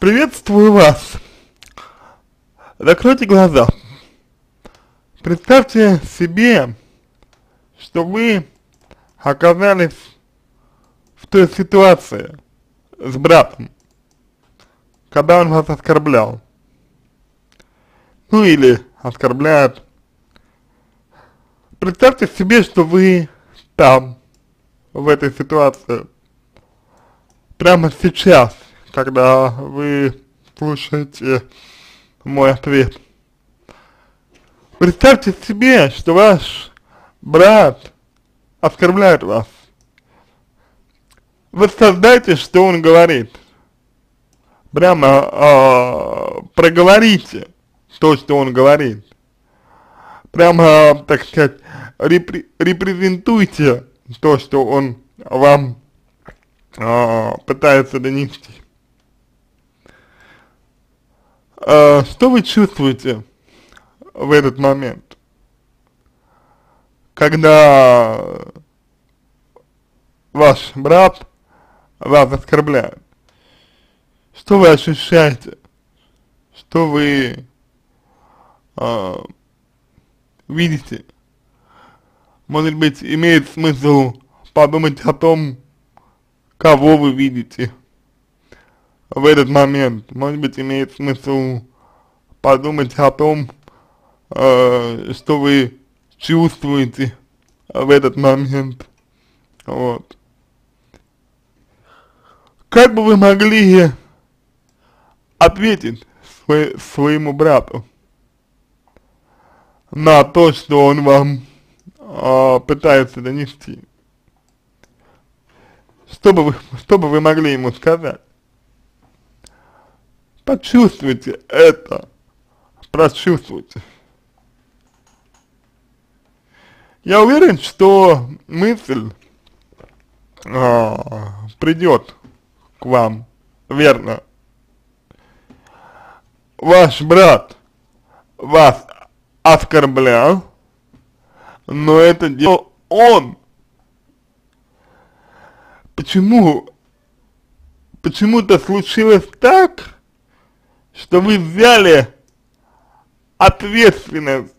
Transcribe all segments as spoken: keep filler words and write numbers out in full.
Приветствую вас. Закройте глаза. Представьте себе, что вы оказались в той ситуации с братом, когда он вас оскорблял. Ну или оскорбляет. Представьте себе, что вы там, в этой ситуации, прямо сейчас, когда вы слушаете мой ответ. Представьте себе, что ваш брат оскорбляет вас. Воссоздайте, что он говорит. Прямо э, проговорите то, что он говорит. Прямо, так сказать, репре репрезентуйте то, что он вам э, пытается донести. Э, что вы чувствуете в этот момент, когда ваш брат вас оскорбляет? Что вы ощущаете? Что вы э, видите? Может быть, имеет смысл подумать о том, кого вы видите в этот момент. Может быть, имеет смысл подумать о том, э, что вы чувствуете в этот момент. Вот. Как бы вы могли ответить свой, своему брату на то, что он вам э, пытается донести? Что бы вы, что бы вы могли ему сказать? Почувствуйте это, прочувствуйте. Я уверен, что мысль э, придет к вам, верно. Ваш брат вас оскорблял, но это делал он. Почему, почему-то случилось так, что вы взяли ответственность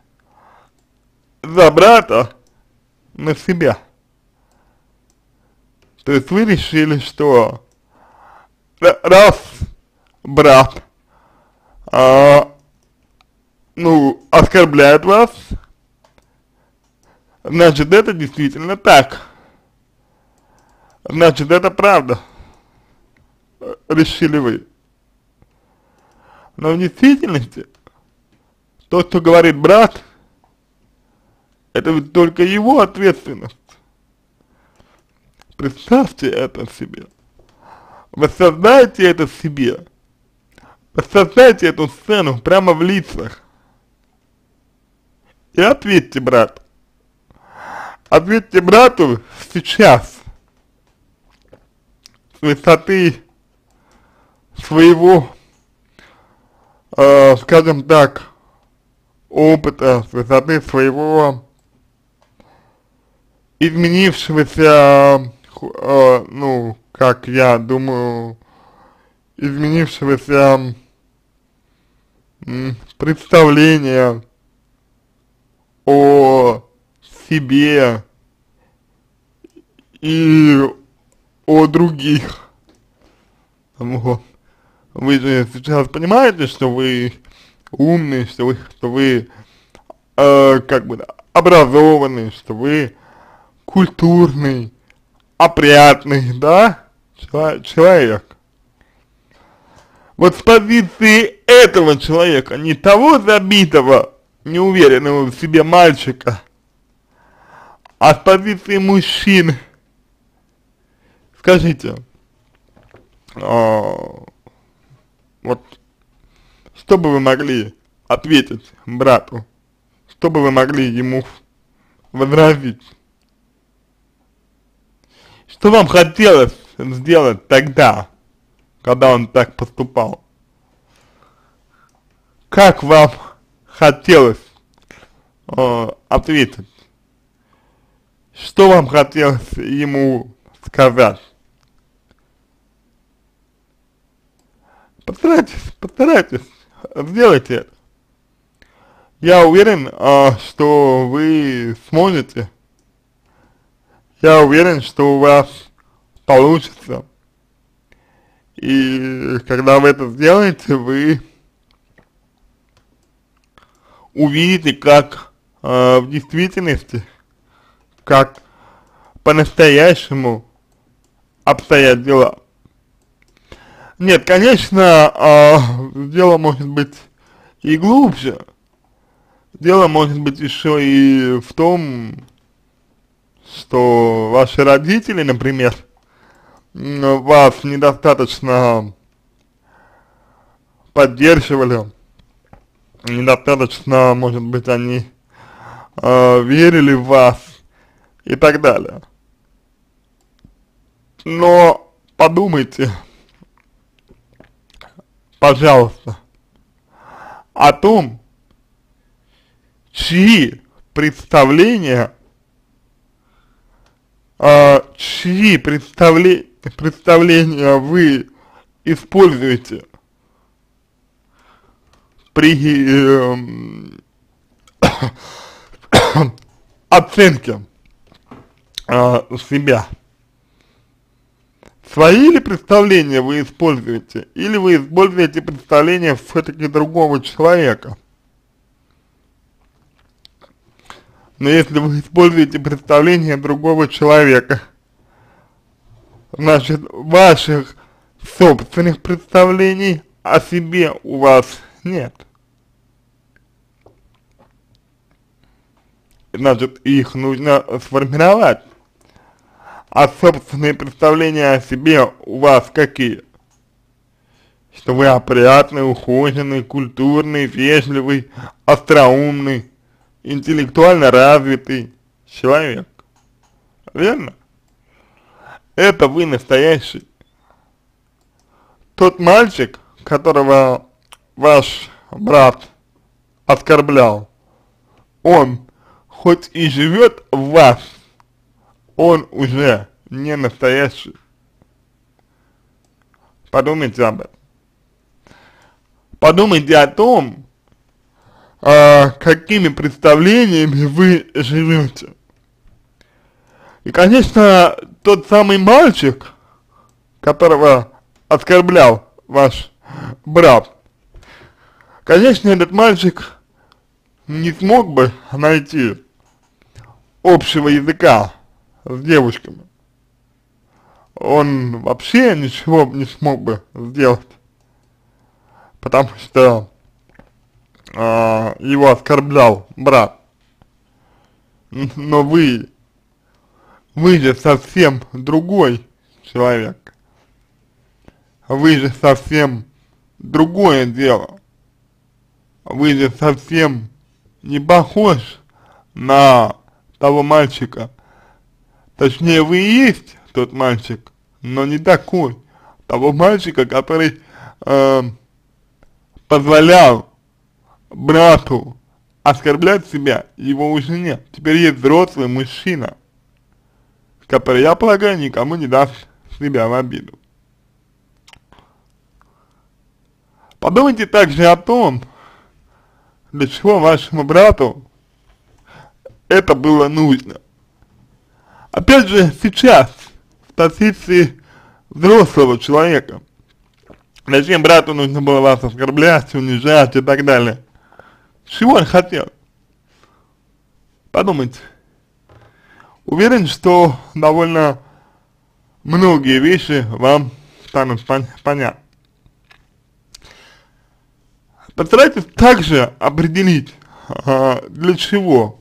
за брата на себя. То есть вы решили, что раз брат а, ну, оскорбляет вас, значит, это действительно так. Значит, это правда. Решили вы. Но в действительности, то, что говорит брат, это ведь только его ответственность. Представьте это себе. Воссоздайте это в себе. Воссоздайте эту сцену прямо в лицах. И ответьте брату. Ответьте брату сейчас. С высоты своего, э, скажем так, опыта, с высоты своего изменившегося, э, ну, как я думаю, изменившегося м, представления о себе и о других. Вот. Вы же сейчас понимаете, что вы умный, что вы, что вы э, как бы образованный, что вы культурный, опрятный, да, человек. Вот с позиции этого человека, не того забитого, неуверенного в себе мальчика, а с позиции мужчины, скажите, а, вот, что бы вы могли ответить брату, что бы вы могли ему возразить? Что вам хотелось сделать тогда, когда он так поступал? Как вам хотелось э, ответить? Что вам хотелось ему сказать? Постарайтесь, постарайтесь, сделайте это. Я уверен, а, что вы сможете. Я уверен, что у вас получится. И когда вы это сделаете, вы увидите, как э, в действительности, как по-настоящему обстоят дела. Нет, конечно, э, дело может быть и глубже. Дело может быть еще и в том, что ваши родители, например, вас недостаточно поддерживали, недостаточно, может быть, они э, верили в вас и так далее. Но подумайте, пожалуйста, о том, чьи представления, э, чьи представления, представления вы используете при э, оценке э, себя. Свои ли представления вы используете, или вы используете представления все-таки другого человека? Но если вы используете представления другого человека, значит, ваших собственных представлений о себе у вас нет. Значит, их нужно сформировать. А собственные представления о себе у вас какие? Что вы опрятный, ухоженный, культурный, вежливый, остроумный, интеллектуально развитый человек. Верно? Это вы настоящий. Тот мальчик, которого ваш брат оскорблял, он хоть и живет в вас, он уже не настоящий. Подумайте об этом. Подумайте о том, а, какими представлениями вы живете. И, конечно, тот самый мальчик, которого оскорблял ваш брат, конечно, этот мальчик не смог бы найти общего языка с девушками. Он вообще ничего не смог бы сделать, потому что э, его оскорблял брат. Но вы, вы же совсем другой человек. Вы же совсем другое дело. Вы же совсем не похож на того мальчика. Точнее, вы и есть тот мальчик, но не такой. Того мальчика, который э, позволял брату оскорблять себя, его уже нет. Теперь есть взрослый мужчина, который, я полагаю, никому не даст себя в обиду. Подумайте также о том, для чего вашему брату это было нужно. Опять же, сейчас, в позиции взрослого человека, зачем брату нужно было вас оскорблять, унижать и так далее? Чего он хотел? Подумайте. Уверен, что довольно многие вещи вам станут пон понятны. Постарайтесь также определить, а, для чего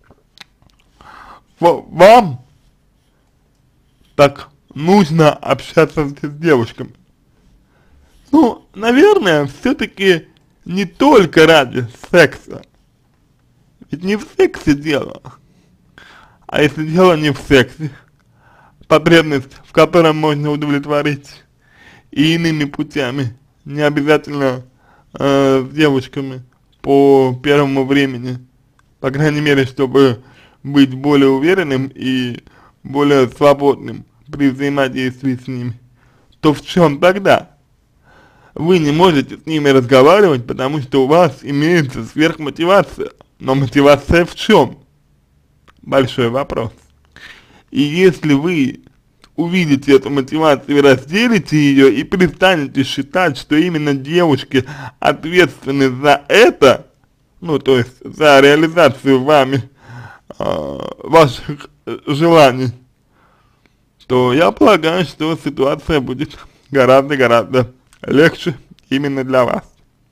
вам так нужно общаться с девушками. Ну, наверное, все-таки не только ради секса. Ведь не в сексе дело. А если дело не в сексе, потребность, в котором можно удовлетворить и иными путями, не обязательно э, с девушками по первому времени, по крайней мере, чтобы быть более уверенным и более свободным при взаимодействии с ними, то в чем тогда? вы не можете с ними разговаривать, потому что у вас имеется сверхмотивация. Но мотивация в чем? Большой вопрос. И если вы увидите эту мотивацию и разделите ее, и перестанете считать, что именно девушки ответственны за это, ну, то есть за реализацию вами э, ваших желаний, то я полагаю, что ситуация будет гораздо-гораздо легче именно для вас.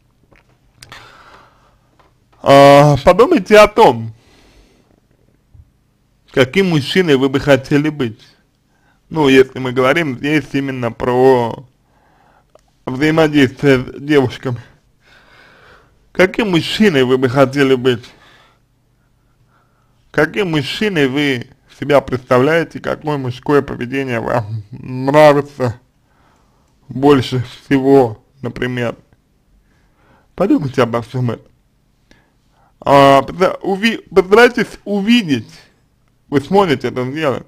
А, подумайте о том, каким мужчиной вы бы хотели быть. Ну, если мы говорим здесь именно про взаимодействие с девушками. Каким мужчиной вы бы хотели быть? Каким мужчиной вы себя представляете, какое мужское поведение вам нравится больше всего, например? Подумайте обо всем этом. А, уви, постарайтесь увидеть, вы сможете это сделать,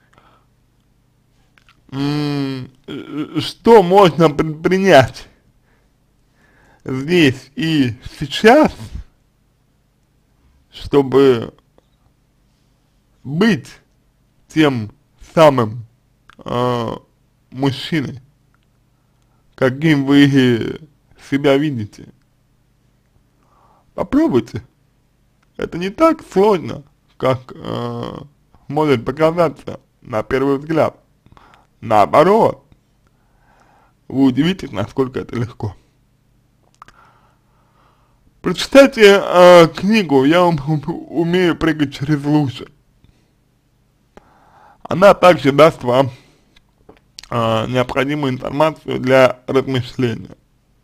что можно предпринять здесь и сейчас, чтобы быть тем самым э, мужчиной, каким вы себя видите. Попробуйте. Это не так сложно, как э, может показаться на первый взгляд. Наоборот, вы удивитесь, насколько это легко. Прочитайте э, книгу «Я ум, умею прыгать через лужи». Она также даст вам э, необходимую информацию для размышления.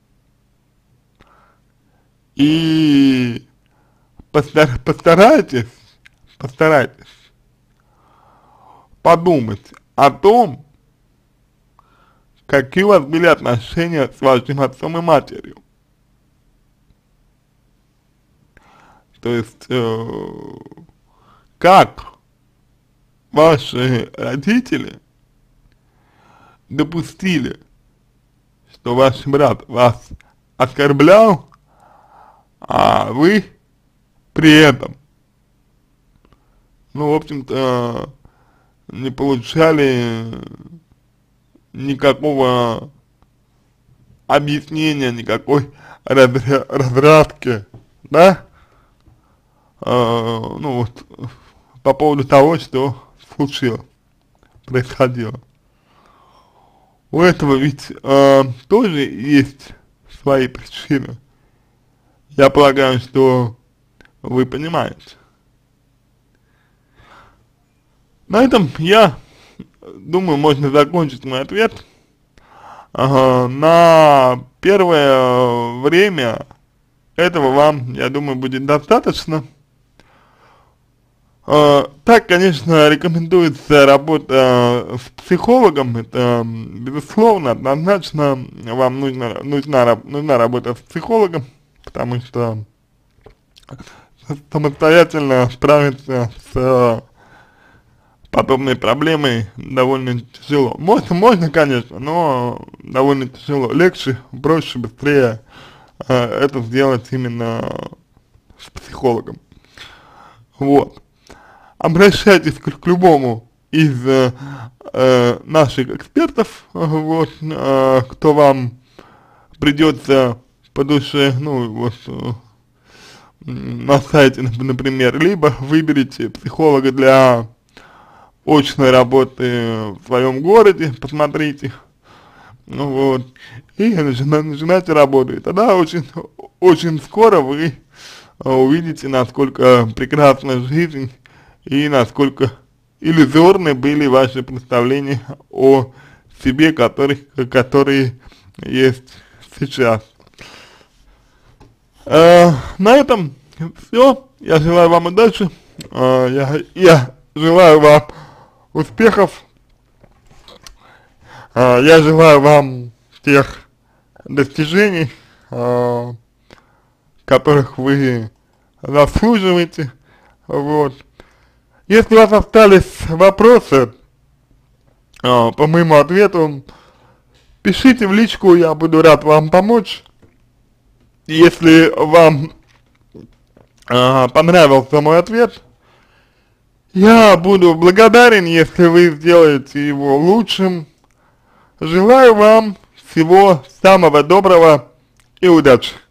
И постар, постарайтесь, постарайтесь подумать о том, какие у вас были отношения с вашим отцом и матерью. То есть, э, как ваши родители допустили, что ваш брат вас оскорблял, а вы при этом, ну, в общем-то, не получали никакого объяснения, никакой разря разрядки, да? Uh, ну вот, по поводу того, что случилось, происходило. У этого ведь uh, тоже есть свои причины. Я полагаю, что вы понимаете. На этом я думаю, можно закончить мой ответ. Uh, на первое время этого вам, я думаю, будет достаточно. Uh, так, конечно, рекомендуется работа с психологом, это безусловно, однозначно вам нужно, нужна, нужна работа с психологом, потому что самостоятельно справиться с подобной проблемой довольно тяжело. Можно, можно, конечно, но довольно тяжело. Легче, проще, быстрее uh, это сделать именно с психологом. Вот. Обращайтесь к, к любому из э, э, наших экспертов, вот, э, кто вам придется по душе, ну, вот, э, на сайте, например, либо выберите психолога для очной работы в своем городе, посмотрите, ну, вот, и начинайте работу, и тогда очень, очень скоро вы увидите, насколько прекрасна жизнь, и насколько иллюзорны были ваши представления о себе, которых, которые есть сейчас. Э, на этом все. Я желаю вам удачи. Э, я, я желаю вам успехов. Э, я желаю вам тех достижений, э, которых вы заслуживаете. Вот. Если у вас остались вопросы э, по моему ответу, Пишите в личку, я буду рад вам помочь. Если вам э, понравился мой ответ, я буду благодарен, если вы сделаете его лучшим. Желаю вам всего самого доброго и удачи!